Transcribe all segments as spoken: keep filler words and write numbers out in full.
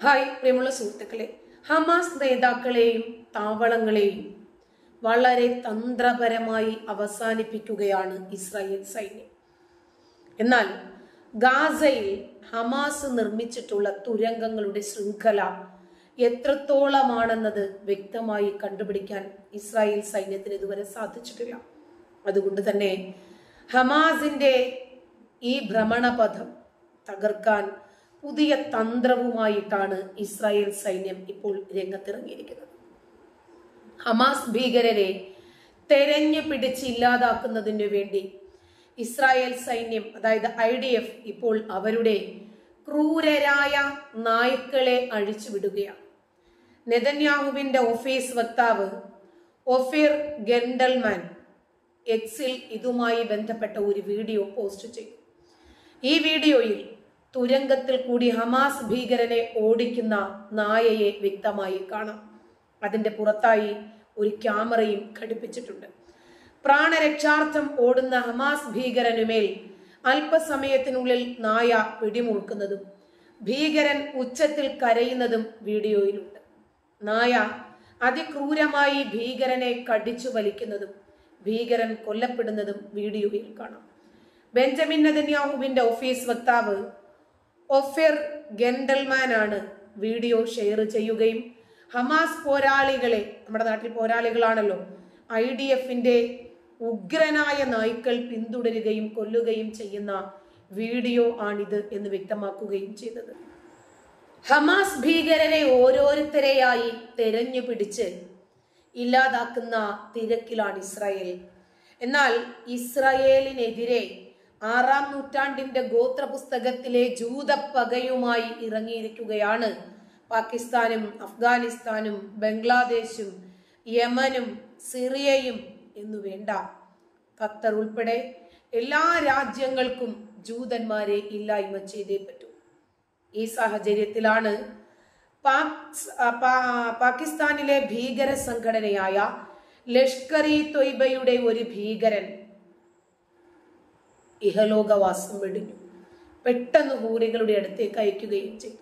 Hi പ്രിയമുള്ള സുഹൃത്തുക്കളെ, Hamas നേതാക്കളെയും താവളങ്ങളെയും വളരെ തന്ത്രപരമായി അവസാനിപ്പിക്കുകയാണ് ഇസ്രായേൽ സൈന്യം. എന്നാൽ ഗാസയിൽ ഹമാസ് നിർമ്മിച്ചിട്ടുള്ള തുരങ്കങ്ങളുടെ ശൃംഖല എത്രത്തോളമാണെന്നത് വ്യക്തമായി കണ്ടുപിടിക്കാൻ ഇസ്രായേൽ സൈന്യത്തിന് ഇതുവരെ സാധിച്ചിട്ടില്ല. അതുകൊണ്ട് തന്നെ ഹമാസിന്റെ ഈ ഭ്രമണപഥം തകർക്കാൻ പുതിയ തന്ത്രവുമായിട്ടാണ് ഇസ്രായേൽ സൈന്യം ഇപ്പോൾ രംഗത്തിറങ്ങിയിരിക്കുന്നത്. ഹമാസ് ഭീകരരെ തെരഞ്ഞു പിടിച്ച് ഇല്ലാതാക്കുന്നതിന് വേണ്ടി ഇസ്രായേൽ സൈന്യം, അതായത് ഐ ഡി എഫ്, ഇപ്പോൾ അവരുടെ ക്രൂരരായ നായ്ക്കളെ അഴിച്ചുവിടുകയാണ്. നെതന്യാഹുവിന്റെ ഓഫീസ് വക്താവ് ഒഫീർ ഗെൻഡൽമാൻ എക്സിൽ ഇതുമായി ബന്ധപ്പെട്ട ഒരു വീഡിയോ പോസ്റ്റ് ചെയ്തു. ഈ വീഡിയോയിൽ തുരങ്കത്തിൽ കൂടി ഹമാസ് ഭീകരനെ ഓടിക്കുന്ന നായയെ വ്യക്തമായി കാണാം. അതിന്റെ പുറത്തായി ഒരു ക്യാമറയും ഘടിപ്പിച്ചിട്ടുണ്ട്. പ്രാണരക്ഷാർത്ഥം ഓടുന്ന ഹമാസ് ഭീകരനുമേൽ അല്പസമയത്തിനുള്ളിൽ നായ പിടിമുറുക്കുന്നതും ഭീകരൻ ഉച്ചത്തിൽ കരയുന്നതും വീഡിയോയിലുണ്ട്. നായ അതിക്രൂരമായി ഭീകരനെ കടിച്ചു വലിക്കുന്നതും ഭീകരൻ കൊല്ലപ്പെടുന്നതും വീഡിയോയിൽ കാണാം. ബെഞ്ചമിൻ നെതന്യാഹുവിന്റെ ഓഫീസ് വക്താവ് ഒഫീർ ഗെൻഡൽമാൻ ആണ് വീഡിയോ ഷെയർ ചെയ്യുകയും ഹമാസ് പോരാളികളെ, നമ്മുടെ നാട്ടിൽ പോരാളികളാണല്ലോ, ഐ ഡി എഫിന്റെ ഉഗ്രനായ നായ്ക്കൾ പിന്തുടരുകയും കൊല്ലുകയും ചെയ്യുന്ന വീഡിയോ ആണിത് എന്ന് വ്യക്തമാക്കുകയും ചെയ്തത്. ഹമാസ് ഭീകരരെ ഓരോരുത്തരെയായി തെരഞ്ഞു പിടിച്ച് ഇല്ലാതാക്കുന്ന തിരക്കിലാണ് ഇസ്രായേൽ. എന്നാൽ ഇസ്രായേലിനെതിരെ ആറാം നൂറ്റാണ്ടിന്റെ ഗോത്ര പുസ്തകത്തിലെ ജൂതപ്പകയുമായി ഇറങ്ങിയിരിക്കുകയാണ് പാകിസ്ഥാനും അഫ്ഗാനിസ്ഥാനും ബംഗ്ലാദേശും യമനും സിറിയയും എന്നു വേണ്ട ഖത്തർ ഉൾപ്പെടെ എല്ലാ രാജ്യങ്ങൾക്കും ജൂതന്മാരെ ഇല്ലായ്മ ചെയ്തേ പറ്റൂ. ഈ സാഹചര്യത്തിലാണ് പാകിസ്ഥാനിലെ ഭീകര സംഘടനയായ ലഷ്കർ ഇ തൊയ്ബയുടെ ഒരു ഭീകരൻ ഇഹലോകവാസം വെടിഞ്ഞു. പെട്ടെന്ന് ഹൂറികളുടെ അടുത്തേക്ക് അയക്കുകയും ചെയ്തു.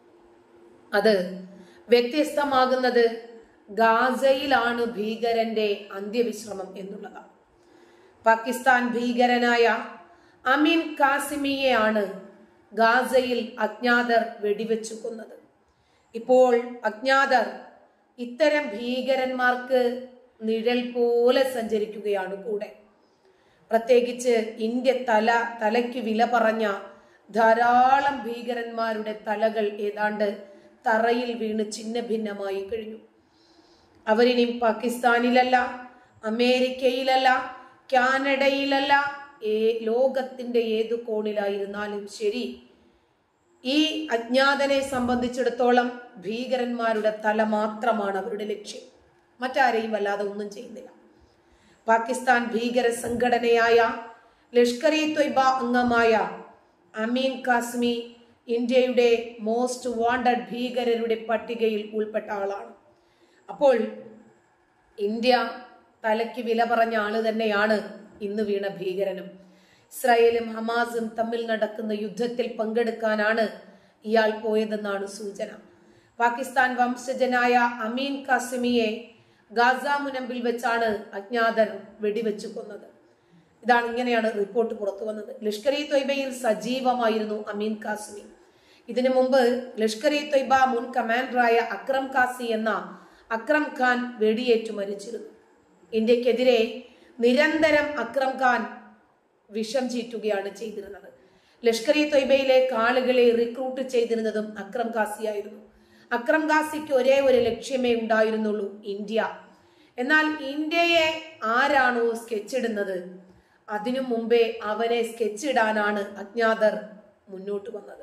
അത് വ്യത്യസ്തമാകുന്നത് ഗാസയിലാണ് ഭീകരന്റെ അന്ത്യവിശ്രമം എന്നുള്ളതാണ്. പാകിസ്ഥാൻ ഭീകരനായ അമീൻ കാസിമിയെയാണ് ഗാസയിൽ അജ്ഞാതർ വെടിവെച്ചു കൊന്നത്. ഇപ്പോൾ അജ്ഞാതർ ഇത്തരം ഭീകരന്മാർക്ക് നിഴൽ പോലെ സഞ്ചരിക്കുകയാണ് കൂടെ. പ്രത്യേകിച്ച് ഇന്ത്യ തല തലയ്ക്ക് വില പറഞ്ഞ ധാരാളം ഭീകരന്മാരുടെ തലകൾ ഏതാണ്ട് തറയിൽ വീണ് ചിന്ന ഭിന്നമായി കഴിഞ്ഞു. അവരിനി പാകിസ്ഥാനിലല്ല, അമേരിക്കയിലല്ല, കാനഡയിലല്ല, ഏ ലോകത്തിന്റെ ഏതു കോണിലായിരുന്നാലും ശരി, ഈ അജ്ഞാതനെ സംബന്ധിച്ചിടത്തോളം ഭീകരന്മാരുടെ തല മാത്രമാണ് അവരുടെ ലക്ഷ്യം. മറ്റാരെയും വല്ലാതെ ഒന്നും ചെയ്യുന്നില്ല. പാകിസ്ഥാൻ ഭീകര സംഘടനയായ ലഷ്കർ ഇ തൊയ്ബ അംഗമായ അമീൻ കാസ്മി ഇന്ത്യയുടെ മോസ്റ്റ് വാണ്ടഡ് ഭീകരരുടെ പട്ടികയിൽ ഉൾപ്പെട്ട ആളാണ്. അപ്പോൾ ഇന്ത്യ തലയ്ക്ക് വില പറഞ്ഞ ആള് തന്നെയാണ് ഇന്ന് വീണ ഭീകരനും. ഇസ്രായേലും ഹമാസും തമ്മിൽ നടക്കുന്ന യുദ്ധത്തിൽ പങ്കെടുക്കാനാണ് ഇയാൾ പോയതെന്നാണ് സൂചന. പാകിസ്ഥാൻ വംശജനായ അമീൻ കാസിമിയെ ഗാസ മുനമ്പിൽ വെച്ചാണ് അജ്ഞാതർ വെടിവെച്ചു കൊന്നത്. ഇതാണ് ഇങ്ങനെയാണ് റിപ്പോർട്ട് പുറത്തു വന്നത്. ലഷ്കർ ഇ തൊയ്ബയിൽ സജീവമായിരുന്നു അമീൻ കാസിമി. ഇതിനു മുമ്പ് ലഷ്കർ ഇ തൊയ്ബ മുൻ കമാൻഡറായ അക്രം കാസി എന്ന അക്രം ഖാൻ വെടിയേറ്റു മരിച്ചിരുന്നു. ഇന്ത്യക്കെതിരെ നിരന്തരം അക്രം ഖാൻ വിഷം ചീറ്റുകയാണ് ചെയ്തിരുന്നത്. ലഷ്കർ ഇ തൊയ്ബയിലേക്ക് ആളുകളെ റിക്രൂട്ട് ചെയ്തിരുന്നതും അക്രം കാസിയായിരുന്നു. അക്രം കാസിക്ക് ഒരേ ഒരു ലക്ഷ്യമേ ഉണ്ടായിരുന്നുള്ളൂ, ഇന്ത്യ. എന്നാൽ ഇന്ത്യയെ ആരാണോ സ്കെച്ചിടുന്നത് അതിനു മുമ്പേ അവനെ സ്കെച്ചിടാനാണ് അജ്ഞാതർ മുന്നോട്ട് വന്നത്.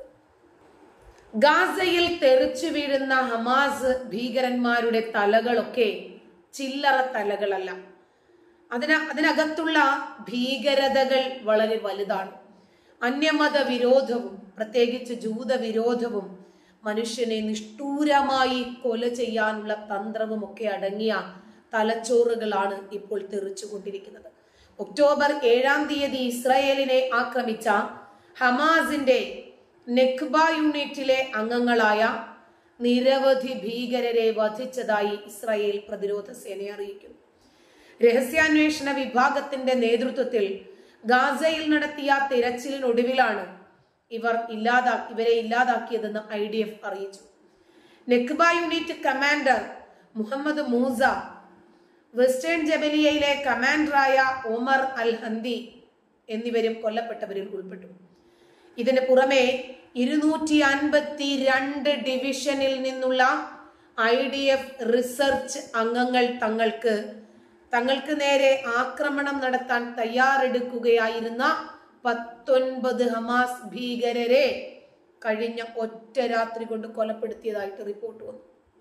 ഗാസയിൽ തെറിച്ചു വീഴുന്ന ഹമാസ് ഭീകരന്മാരുടെ തലകളൊക്കെ ചില്ലറ തലകളല്ല. അതിന അതിനകത്തുള്ള ഭീകരതകൾ വളരെ വലുതാണ്. അന്യമത വിരോധവും പ്രത്യേകിച്ച് ജൂത വിരോധവും മനുഷ്യനെ നിഷ്ഠൂരമായി കൊല ചെയ്യാനുള്ള തന്ത്രവും ഒക്കെ അടങ്ങിയ തലച്ചോറുകളാണ് ഇപ്പോൾ തെറിച്ചുകൊണ്ടിരിക്കുന്നത്. ഒക്ടോബർ ഏഴാം തീയതി ഇസ്രായേലിനെ ആക്രമിച്ച ഹമാസിന്റെ നെക്ബ യൂണിറ്റിലെ അംഗങ്ങളായ നിരവധി ഭീകരരെ വധിച്ചതായി ഇസ്രായേൽ പ്രതിരോധ സേന അറിയിക്കുന്നു. രഹസ്യാന്വേഷണ വിഭാഗത്തിന്റെ നേതൃത്വത്തിൽ ഗാസയിൽ നടത്തിയ തിരച്ചിലിനൊടുവിലാണ് ഇവർ ഇല്ലാതാ ഇവരെ ഇല്ലാതാക്കിയതെന്ന് ഐ ഡി എഫ് അറിയിച്ചു. നെക്ബ unit commander Muhammad Musa, western ജബലിയയിലെ കമാൻഡറായ ഒമർ അൽ ഹന്തി എന്നിവരും കൊല്ലപ്പെട്ടവരിൽ ഉൾപ്പെട്ടു. ഇതിന് പുറമെ ഇരുന്നൂറ്റി അൻപത്തി രണ്ട് ഡിവിഷനിൽ നിന്നുള്ള ഐ ഡി എഫ് റിസർച്ച് അംഗങ്ങൾ തങ്ങൾക്ക് തങ്ങൾക്ക് നേരെ ആക്രമണം നടത്താൻ തയ്യാറെടുക്കുകയായിരുന്ന പത്തൊൻപത് ഹമാസ് ഭീകരരെ കഴിഞ്ഞ ഒറ്റ രാത്രി കൊണ്ട് കൊലപ്പെടുത്തിയതായിട്ട് റിപ്പോർട്ട് വന്നു.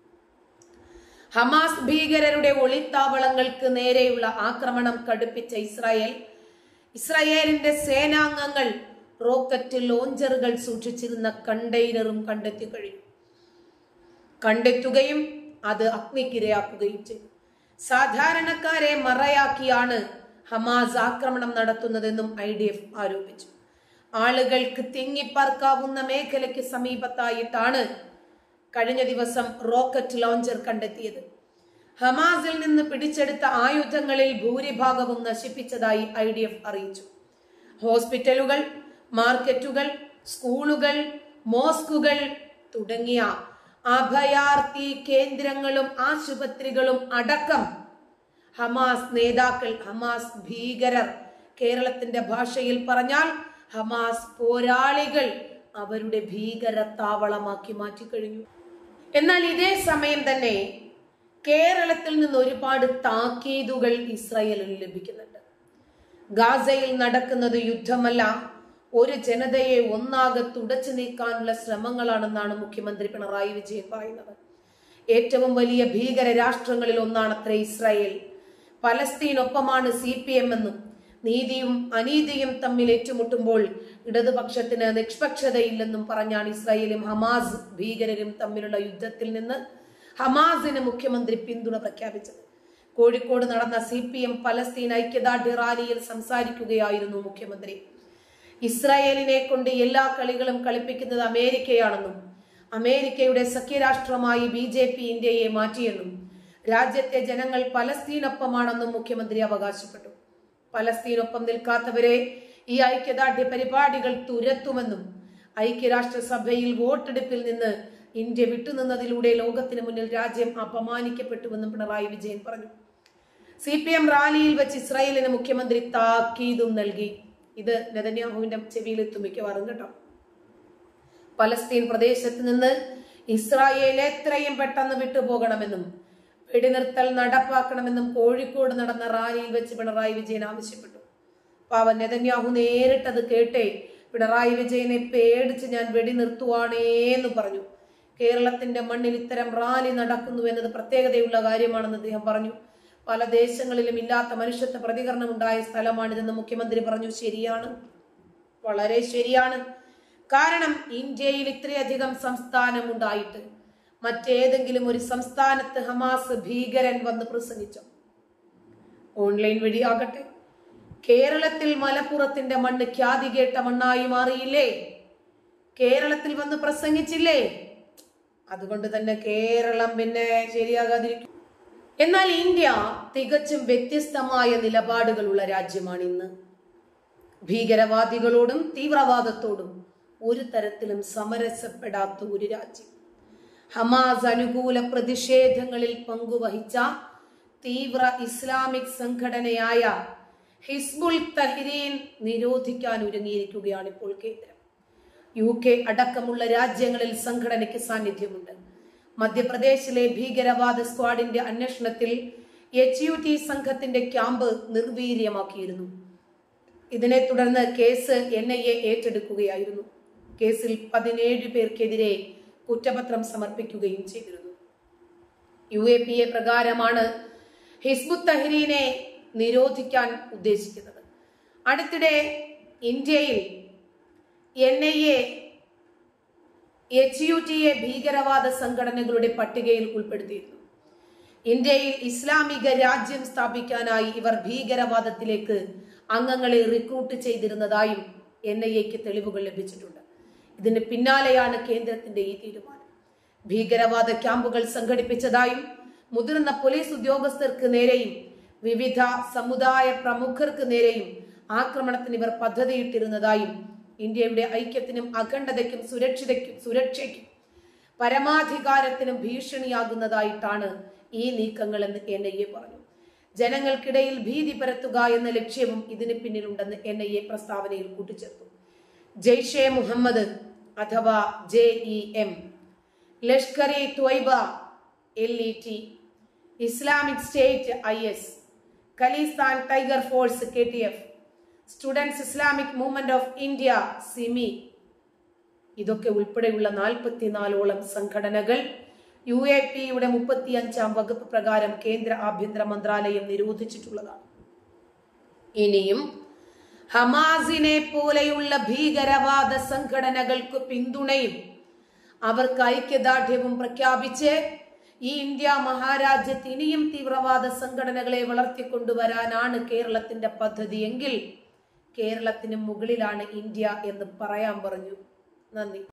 ഹമാസ് ഭീകരരുടെ ഒളിത്താവളങ്ങൾക്ക് നേരെയുള്ള ആക്രമണം കടുപ്പിച്ച ഇസ്രായേൽ ഇസ്രായേലിന്റെ സേനാംഗങ്ങൾ റോക്കറ്റ് ലോഞ്ചറുകൾ സൂക്ഷിച്ചിരുന്ന കണ്ടെയ്നറും കണ്ടെത്തി കഴിഞ്ഞു കണ്ടെത്തുകയും അത് അഗ്നിക്കിരയാക്കുകയും ചെയ്തു. സാധാരണക്കാരെ മറയാക്കിയാണ് ഹമാസ് ആക്രമണം നടത്തുന്നതെന്നും ഐ ഡി എഫ് ആരോപിച്ചു. ആളുകൾക്ക് തിങ്ങിപ്പാർക്കാവുന്ന മേഖലയ്ക്ക് സമീപത്തായിട്ടാണ് കഴിഞ്ഞ ദിവസം റോക്കറ്റ് ലോഞ്ചർ കണ്ടെത്തിയത്. ഹമാസിൽ നിന്ന് പിടിച്ചെടുത്ത ആയുധങ്ങളിൽ ഭൂരിഭാഗവും നശിപ്പിച്ചതായി ഐ ഡി എഫ് അറിയിച്ചു. ഹോസ്പിറ്റലുകൾ, മാർക്കറ്റുകൾ, സ്കൂളുകൾ, മോസ്കുകൾ തുടങ്ങിയ അഭയാർത്ഥി കേന്ദ്രങ്ങളും ആശുപത്രികളും അടക്കം ഹമാസ് നേതാക്കൾ, ഹമാസ് ഭീകരർ, കേരളത്തിന്റെ ഭാഷയിൽ പറഞ്ഞാൽ ഹമാസ് പോരാളികൾ അവരുടെ ഭീകര താവളമാക്കി മാറ്റിക്കഴിഞ്ഞു. എന്നാൽ ഇതേ സമയം തന്നെ കേരളത്തിൽ നിന്ന് ഒരുപാട് താക്കീതുകൾ ഇസ്രായേലിന് ലഭിക്കുന്നുണ്ട്. ഗാസയിൽ നടക്കുന്നത് യുദ്ധമല്ല, ഒരു ജനതയെ ഒന്നാകെ തുടച്ചു നീക്കാനുള്ള ശ്രമങ്ങളാണെന്നാണ് മുഖ്യമന്ത്രി പിണറായി വിജയൻ പറയുന്നത്. ഏറ്റവും വലിയ ഭീകര രാഷ്ട്രങ്ങളിൽ ഒന്നാണത്രേ ഇസ്രായേൽ. പലസ്തീനൊപ്പമാണ് സി പി എം എന്നും നീതിയും അനീതിയും തമ്മിൽ ഏറ്റുമുട്ടുമ്പോൾ ഇടതുപക്ഷത്തിന് നിഷ്പക്ഷതയില്ലെന്നും പറഞ്ഞാണ് ഇസ്രായേലും ഹമാസ് ഭീകരരും തമ്മിലുള്ള യുദ്ധത്തിൽ നിന്ന് ഹമാസിന് മുഖ്യമന്ത്രി പിന്തുണ പ്രഖ്യാപിച്ചത്. കോഴിക്കോട് നടന്ന സി പി എം പലസ്തീൻ ഐക്യദാർഢ്യ റാലിയിൽ സംസാരിക്കുകയായിരുന്നു മുഖ്യമന്ത്രി. ഇസ്രായേലിനെ കൊണ്ട് എല്ലാ കളികളും കളിപ്പിക്കുന്നത് അമേരിക്കയാണെന്നും അമേരിക്കയുടെ സഖ്യരാഷ്ട്രമായി ബി ജെ പി ഇന്ത്യയെ മാറ്റിയെന്നും രാജ്യത്തെ ജനങ്ങൾ പലസ്തീനൊപ്പമാണെന്നും മുഖ്യമന്ത്രി അവകാശപ്പെട്ടു. പലസ്തീനൊപ്പം നിൽക്കാത്തവരെ ഈ ഐക്യദാർഢ്യ പരിപാടികൾ തുരത്തുമെന്നും ഐക്യരാഷ്ട്രസഭയിൽ വോട്ടെടുപ്പിൽ നിന്ന് ഇന്ത്യ വിട്ടുനിന്നതിലൂടെ ലോകത്തിന് മുന്നിൽ രാജ്യം അപമാനിക്കപ്പെട്ടുവെന്നും പിണറായി വിജയൻ പറഞ്ഞു. സി പി എം റാലിയിൽ വെച്ച് ഇസ്രായേലിന് മുഖ്യമന്ത്രി താക്കീതും നൽകി. ഇത് നെതന്യാഹുവിന്റെ ചെവിയിലെത്തും മിക്കവാറും കേട്ടോ. പലസ്തീൻ പ്രദേശത്ത് നിന്ന് ഇസ്രായേൽ എത്രയും പെട്ടെന്ന് വിട്ടുപോകണമെന്നും വെടിനിർത്തൽ നടപ്പാക്കണമെന്നും കോഴിക്കോട് നടന്ന റാലിയിൽ വെച്ച് പിണറായി വിജയൻ ആവശ്യപ്പെട്ടു. പാവൻ നെതന്യാഹു നേരിട്ടത് കേട്ടേ പിണറായി വിജയനെ പേടിച്ച് ഞാൻ വെടിനിർത്തുവാണേന്ന് പറഞ്ഞു. കേരളത്തിന്റെ മണ്ണിൽ ഇത്തരം റാലി നടക്കുന്നു എന്നത് പ്രത്യേകതയുള്ള കാര്യമാണെന്ന് അദ്ദേഹം പറഞ്ഞു. പല ദേശങ്ങളിലും ഇല്ലാത്ത മനുഷ്യത്വ പ്രതികരണം ഉണ്ടായ സ്ഥലമാണിതെന്ന് മുഖ്യമന്ത്രി പറഞ്ഞു. ശരിയാണ്, വളരെ ശരിയാണ്. കാരണം ഇന്ത്യയിൽ ഇത്രയധികം സംസ്ഥാനം ഉണ്ടായിട്ട് മറ്റേതെങ്കിലും ഒരു സംസ്ഥാനത്ത് ഹമാസ് ഭീകരൻ വന്ന് പ്രസംഗിച്ചോ? ഓൺലൈൻ വഴിയാകട്ടെ. കേരളത്തിൽ മലപ്പുറത്തിന്റെ മണ്ണ് ഖ്യാതി കേട്ട മണ്ണായി മാറിയില്ലേ? കേരളത്തിൽ വന്ന് പ്രസംഗിച്ചില്ലേ? അതുകൊണ്ട് തന്നെ കേരളം പിന്നെ ശരിയാകാതിരിക്കും. എന്നാൽ ഇന്ത്യ തികച്ചും വ്യത്യസ്തമായ നിലപാടുകളുള്ള രാജ്യമാണ് ഇന്ന്. ഭീകരവാദികളോടും തീവ്രവാദത്തോടും ഒരു തരത്തിലും സമരസപ്പെടാത്ത ഒരു രാജ്യം. ഹമാസ് അനുകൂല പ്രതിഷേധങ്ങളിൽ പങ്കുവഹിച്ച തീവ്ര ഇസ്ലാമിക് സംഘടനയായ ഹിസ്ബുൾ തഹ്രീൻ നിരോധിക്കാൻ ഒരുങ്ങിയിരിക്കുകയാണ് ഇപ്പോൾ കേന്ദ്രം. യു കെ അടക്കമുള്ള രാജ്യങ്ങളിൽ സംഘടനയ്ക്ക് സാന്നിധ്യമുണ്ട്. മധ്യപ്രദേശിലെ ഭീകരവാദ സ്ക്വാഡിന്റെ അന്വേഷണത്തിൽ എച്ച് യു ടി സംഘത്തിന്റെ ക്യാമ്പ് നിർവീര്യമാക്കിയിരുന്നു. ഇതിനെ തുടർന്ന് കേസ് എൻ ഐ എ ഏറ്റെടുക്കുകയായിരുന്നു. കേസിൽ പതിനേഴ് പേർക്കെതിരെ കുറ്റപത്രം സമർപ്പിക്കുകയും ചെയ്തിരുന്നു. യു എ പി എ പ്രകാരമാണ് ഹിസ്ബുത്ത് തഹ്രീനെ നിരോധിക്കാൻ ഉദ്ദേശിക്കുന്നത്. അടുത്തിടെ ഇന്ത്യയിൽ N I A H U T A ഭീകരവാദ സംഘടനകളുടെ പട്ടികയിൽ ഉൾപ്പെടുത്തിയിരുന്നു. ഇന്ത്യയിൽ ഇസ്ലാമിക രാജ്യം സ്ഥാപിക്കാനായി ഇവർ ഭീകരവാദത്തിലേക്ക് അംഗങ്ങളെ റിക്രൂട്ട് ചെയ്തിരുന്നതായും എൻ ഐ എക്ക് തെളിവുകൾ ലഭിച്ചിട്ടുണ്ട്. ഇതിന് പിന്നാലെയാണ് കേന്ദ്രത്തിന്റെ ഈ തീരുമാനം. ഭീകരവാദ ക്യാമ്പുകൾ സംഘടിപ്പിച്ചതായും മുതിർന്ന പോലീസ് ഉദ്യോഗസ്ഥർക്ക് നേരെയും വിവിധ സമുദായ പ്രമുഖർക്ക് നേരെയും ആക്രമണത്തിന് ഇവർ പദ്ധതിയിട്ടിരുന്നതായും ഇന്ത്യയുടെ ഐക്യത്തിനും അഖണ്ഡതയ്ക്കും സുരക്ഷിതയ്ക്കും സുരക്ഷയ്ക്കും പരമാധികാരത്തിനും ഭീഷണിയാകുന്നതായിട്ടാണ് ഈ നീക്കങ്ങളെന്ന് എൻ ഐ എ പറഞ്ഞു. ജനങ്ങൾക്കിടയിൽ ഭീതി പരത്തുക എന്ന ലക്ഷ്യവും ഇതിന് പിന്നിലുണ്ടെന്ന് എൻ ഐ എ പ്രസ്താവനയിൽ കൂട്ടിച്ചേർത്തു. ജെയ്ഷെ മുഹമ്മദ് അഥവാ J E M, Lashkar e Taiba L E T, Islamic State I S, Khalistan Tiger Force K T F, students Islamic movement of India SIMI, ഇതൊക്കെ ഉൾപ്പെടെയുള്ള നാൽപ്പത്തിനാലോളം സംഘടനകൾ യു എ പിയുടെ മുപ്പത്തി അഞ്ചാം വകുപ്പ് പ്രകാരം കേന്ദ്ര ആഭ്യന്തര മന്ത്രാലയം നിരോധിച്ചിട്ടുള്ളതാണ്. ഇനിയും ഹമാസിനെ പോലെയുള്ള ഭീകരവാദ സംഘടനകൾക്ക് പിന്തുണയും അവർക്ക് ഐക്യദാർഢ്യവും പ്രഖ്യാപിച്ച് ഈ ഇന്ത്യ മഹാരാജ്യത്ത് ഇനിയും തീവ്രവാദ സംഘടനകളെ വളർത്തിക്കൊണ്ടുവരാനാണ് കേരളത്തിന്റെ പദ്ധതി എങ്കിൽ കേരളത്തിന് മുകളിലാണ് ഇന്ത്യ എന്ന് പറയാൻ പറഞ്ഞു. നന്ദി.